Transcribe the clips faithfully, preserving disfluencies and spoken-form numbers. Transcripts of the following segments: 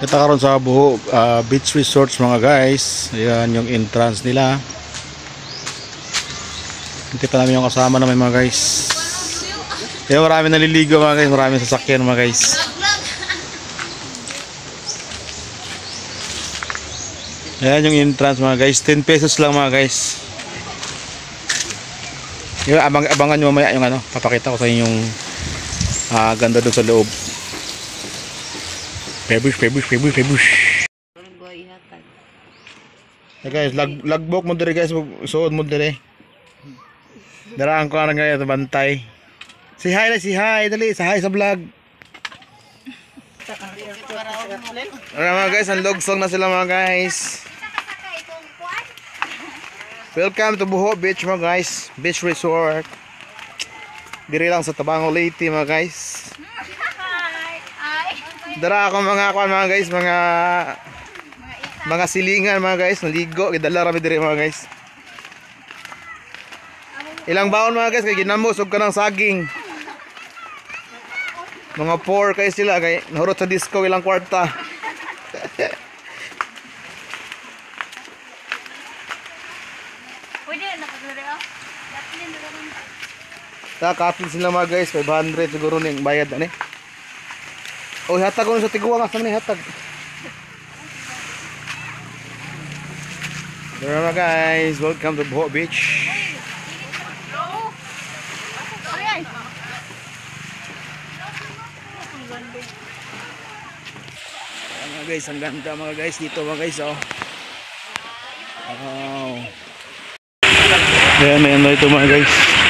Kita karon sa Buho uh, Beach Resorts mga guys. Ayan yung entrance nila. Kita namin yung kasama namin mga guys. Ayan, marami naliligo mga guys. Marami sasakyan mga guys. Ayan yung entrance mga guys. ten pesos lang mga guys. Yung abang abangan nyo mamaya yung ano. Papakita ko sa inyo yung uh, ganda doon sa loob. Pebush, pebush, pebush, pebush. Hey guys, lag, lagbok mo diri guys. Suod mo diri. Daraan ko na ngayon bantay. Si hi na, si hi. Dali, sa hi sa vlog. Ano mga guys, ang logsong na sila mga guys. Welcome to Buho Beach mga guys. Beach Resort. Diri lang sa Tabango Leyte mga guys. Dara ako mga kuan mga guys, mga mga silingan mga guys, naligo, gidala rami diri mga guys. Ilang baon mga guys kay ginamos og kanang saging. Mga four kay sila kay nahurot sa disco ilang kwarta. Pwede na pagdiri oh. Daplin na ron. Ta kapin sila mga guys, five hundred siguro ning bayad ani. Oh, hatag ko sa tiguwa nga sa ni hatag. There mga guys, welcome to Buho Beach. Ayan mga guys, ang ganda mga guys dito mga guys oh. Wow. Ayan, ayan na ito mga guys.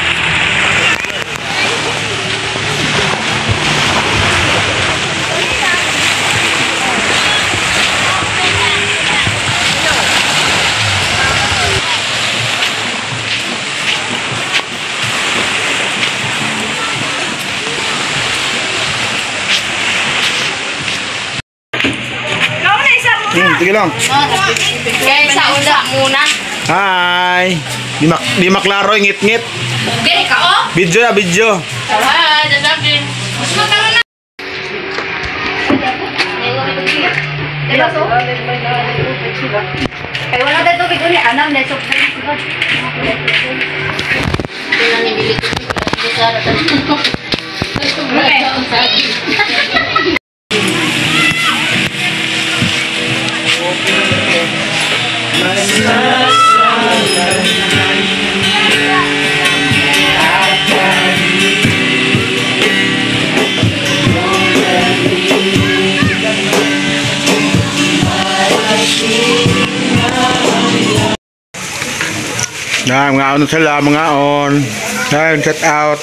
Hmm, sige lang. Kaya sa ula muna. Hi. Di mak di maklaro ngit-ngit. Diri ka oh. Video ya, video. Hi, dadapin. Mas magkano na. Diba so? Ay wala na tubig uli, anam na sok. Tingnan ni bili ko dito sa ratan. Nah, mga on sila, mga on. Yan, set out.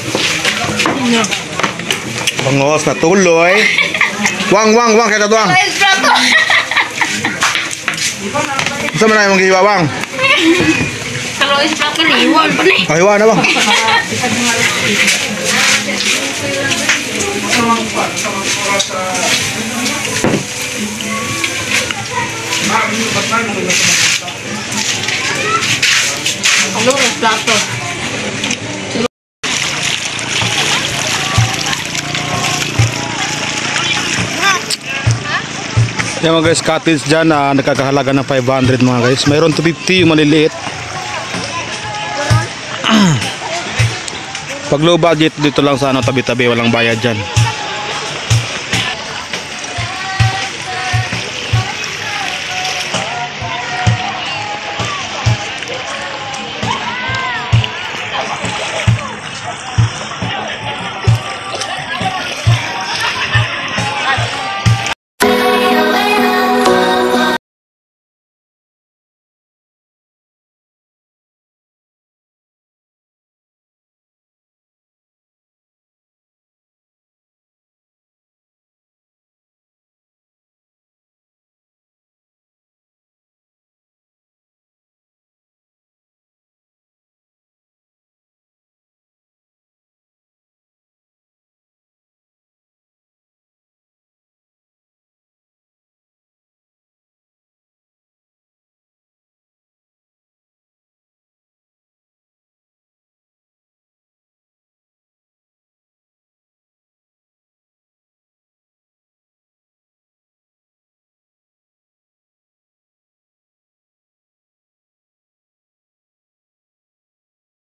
Bangos na tuloy. Wang, wang, wang, kaya tuwang. Saan mo na yung giwa, wang? Kalau is plato na iwan pa ni. Oh, iwa na bang? Ano is plato? Yan mga guys, cottage dyan na uh, nagkakahalaga ng five hundred mga guys. Mayroon two fifty yung maliliit. Pag low budget dito lang sa ano, tabi-tabi, walang bayad dyan.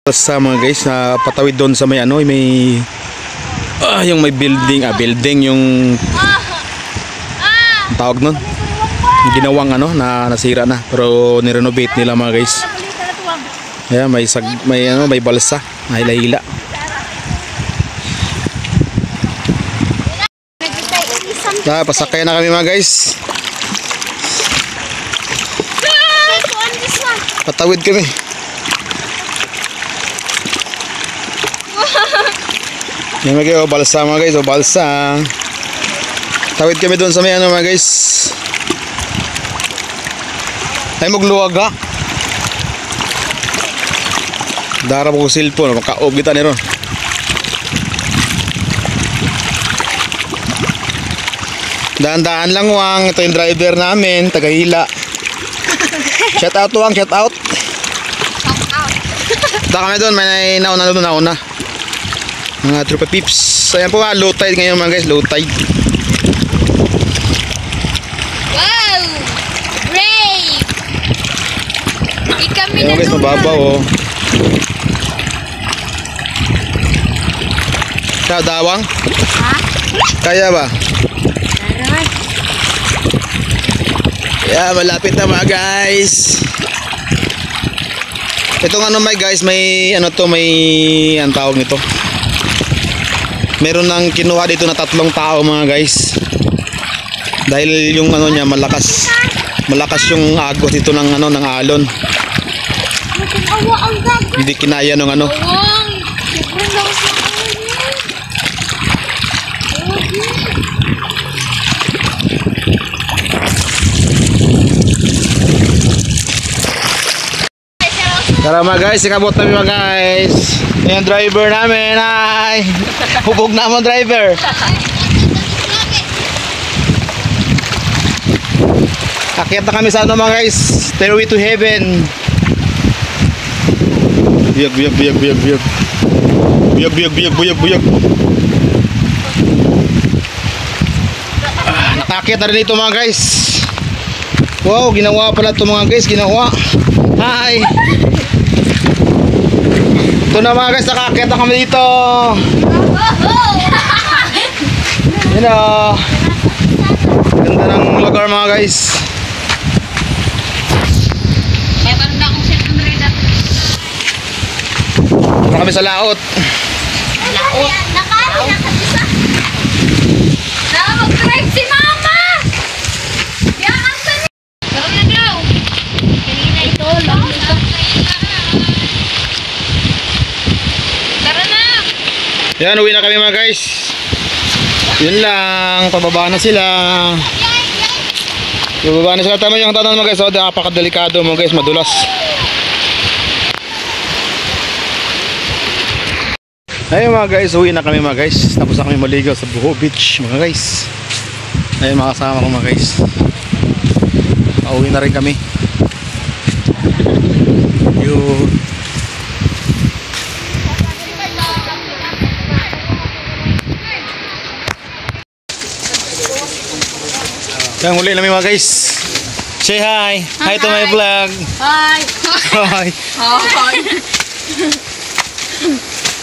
Sa mga guys, na patawid doon sa may ano, may ah, yung may building, ah building yung ang tawag nun, ginawang ano na nasira na pero nirenovate nila mga guys. Ayan, may sag, may ano, may balsa, may hila-hila. Ah, pasakay na kami mga guys. Patawid kami. Yan mga guys, o balsa mga guys, o balsa. Tawid kami doon sa may ano mga guys. Ay magluwag ha. Darap ko cellphone, makaob kita ni ron. Daan-daan lang wang, ito yung driver namin, tagahila. Shout out wang, shout out. Shout out. Punta kami doon, may nauna doon, nauna. Mga tropa peeps. Ayan po nga, low tide ngayon mga guys, low tide. Wow! Brave! Hindi kami Ayan mga guys, mababaw oh. Kaya dawang? Ha? Kaya ba? Naroon. Yeah, malapit na mga guys. Itong ano may guys, may ano to, may ang tawag nito. Meron nang kinuha dito na tatlong tao mga guys. Dahil yung ano niya malakas. Malakas yung agos dito ng ano ng alon. Nag-awa ang gago. Hindi kinaya ng ano. Awang! Sobrang lakas ng alon. Tara mga guys, ikabot namin mga guys. Ayan driver namin, ay hubog na mo driver. Akyat na kami sa ano mga guys, stairway to heaven. Biyag, biyag, biyag, biyag, biyag. Biyag, biyag, biyag, biyag, biyag. Ah, nakakyat na rin ito mga guys. Wow, ginawa pala ito mga guys, ginawa. Hi! Ito na mga guys, nakakyat na kami dito. Yun o. Ganda ng lugar mga guys. May parang na akong set ng reda. Ito kami sa laot. Laot. Nakali na kabisa. Na mag-drive si mama. Yan sa niya. Gawin na daw. Kanina ito lang. Tara na. Yan, uwi na kami mga guys. Yun lang, pababa na sila. Pababa na sila. Tama yung tanong mga guys. O, napakadelikado mga guys, madulas. Ayun mga guys, uwi na kami mga guys. Tapos na kami maligaw sa Buho Beach mga guys. Ayun mga kasama ko mga guys. Pauwi na rin kami. Yun. Kaya uli namin mga guys. Say hi. Hi, hi to my vlog. Hi. Hi. Hi.